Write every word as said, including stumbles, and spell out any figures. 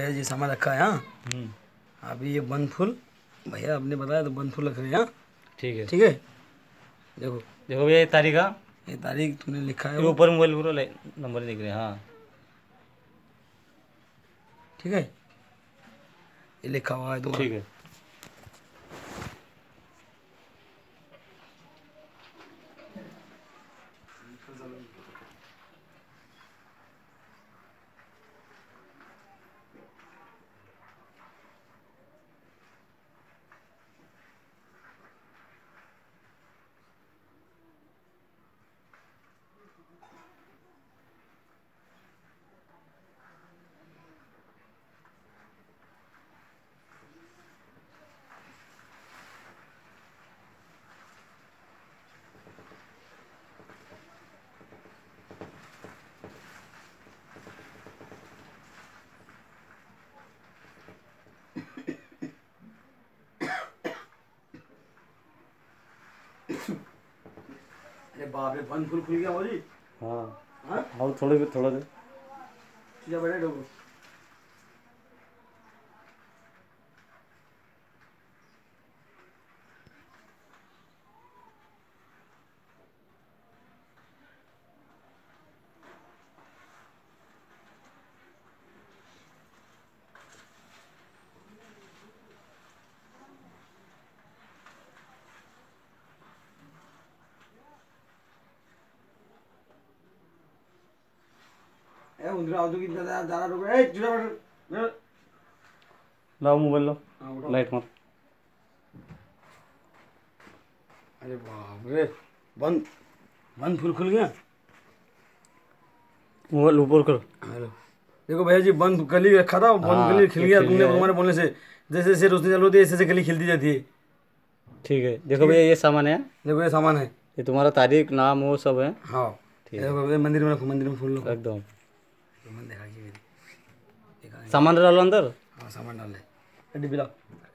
भैया जी सामान रखा है। हाँ हम्म अभी ये बंद फूल भैया आपने बताया तो बंद फूल रख रहे हैं। हाँ ठीक है। ठीक है देखो देखो भैया ये तारीख का ये तारीख तूने लिखा है ये वो, ऊपर मोबाइल पूरा नंबर दिख रहे हैं। हाँ ठीक है ये लिखा हुआ है तुम्हारा। ठीक है। अरे बाप रे बंद फूल खुल गया मौजी। हाँ हाँ और थोड़े थोड़ा दे। सीधा बैठे डोको। ए उधर आओ तो कितना ज्यादा रुको। ए सीधा बैठ। लाओ मोबाइल लो हाँ उठाओ। लाइट मार। अरे बाप रे बंद बंद फूल खुल गया। मोबाइल ऊपर करो। हेलो देखो भैया जी बंद कली रखा था बंद हाँ, कली खिल ये गया। खिल तुमने गया है। तुम्हारे बोलने से जैसे जैसे रोशनी चालू होती है ऐसे ऐसे कली खिलती जाती है। ठीक है देखो भैया ये सामान है। देखो ये सामान है। ये तुम्हारा तारीख नाम वो सब है। हाँ ठीक ये है देखो, ये मंदिर में रखो मंदिर में फूल रखो। एकदम। सामान देखा कि मेरी देखा। सामान डालो अंदर। हाँ सामान डाल दे डिब्बी लाओ।